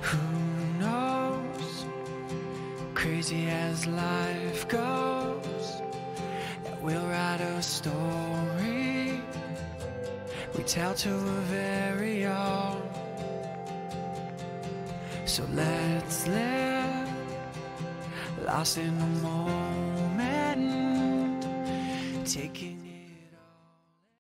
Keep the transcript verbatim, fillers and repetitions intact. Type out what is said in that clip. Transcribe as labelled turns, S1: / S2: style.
S1: Who knows, crazy as life goes, that we'll write a story we tell to a very own. So let's live, lost in the moment, taking